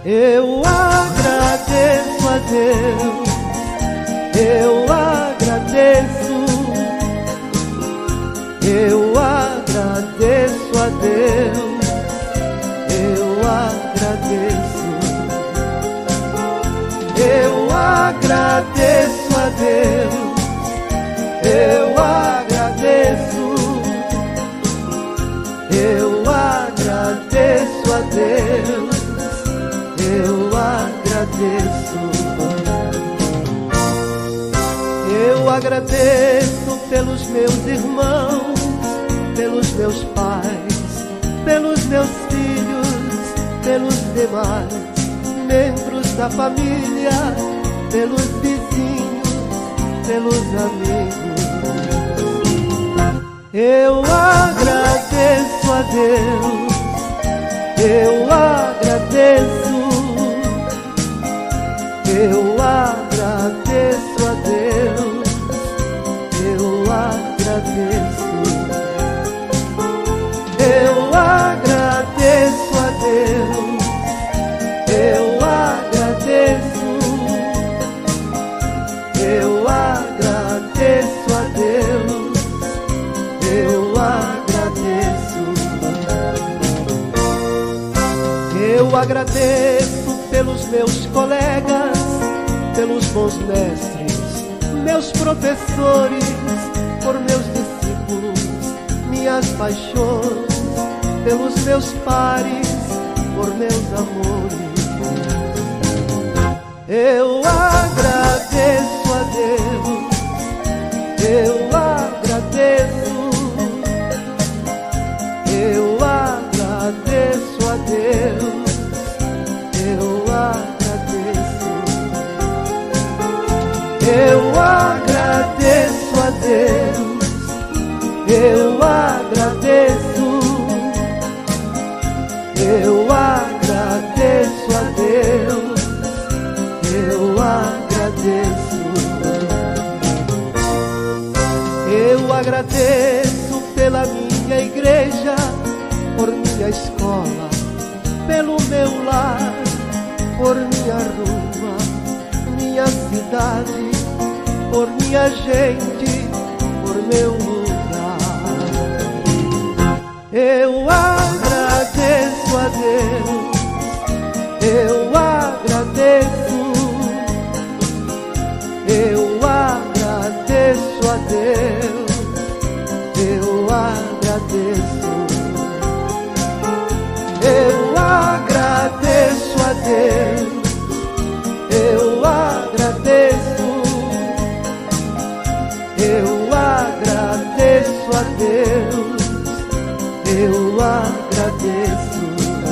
Eu agradeço a Deus, eu agradeço, eu agradeço a Deus, eu agradeço, eu agradeço a Deus, eu agradeço, eu agradeço a Deus, eu agradeço. Eu agradeço pelos meus irmãos, pelos meus pais, pelos meus filhos, pelos demais membros da família, pelos vizinhos, pelos amigos. Eu agradeço a Deus, eu agradeço, eu agradeço a Deus, eu agradeço, eu agradeço a Deus, eu agradeço, eu agradeço a Deus, eu agradeço, eu agradeço pelos meus colegas, pelos bons mestres, meus professores, por meus discípulos, minhas paixões, pelos meus pares, por meus amores. Eu agradeço a Deus, eu agradeço, eu agradeço a Deus, eu agradeço, eu agradeço a Deus, eu agradeço, eu agradeço a Deus, eu agradeço, eu agradeço pela minha igreja, por minha escola, pelo meu lar, por minha rua, minha cidade, por minha gente, por meu lugar. Eu agradeço a Deus, eu agradeço, eu agradeço a Deus, eu agradeço, eu agradeço a Deus, eu agradeço, eu agradeço a Deus, eu agradeço,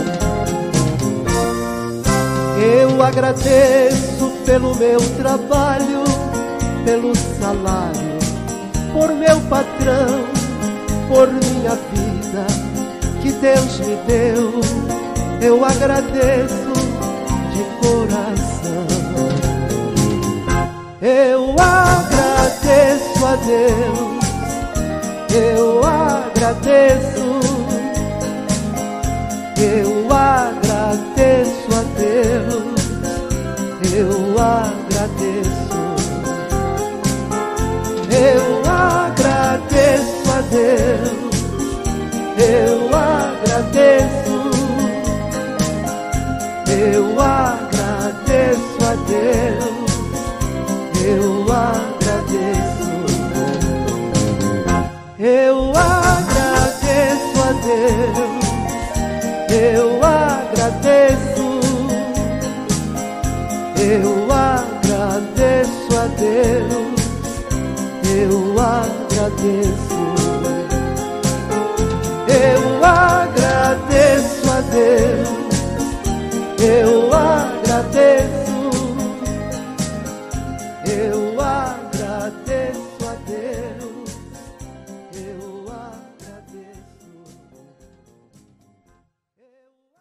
eu agradeço pelo meu trabalho, pelo salário, por meu patrão, por minha vida que Deus me deu, eu agradeço de coração. Eu agradeço a Deus, eu agradeço, eu agradeço a Deus, eu agradeço, eu agradeço a Deus, eu agradeço, eu agradeço a Deus, eu agradeço, eu agradeço a Deus, eu agradeço, eu agradeço a Deus, eu agradeço, eu agradeço.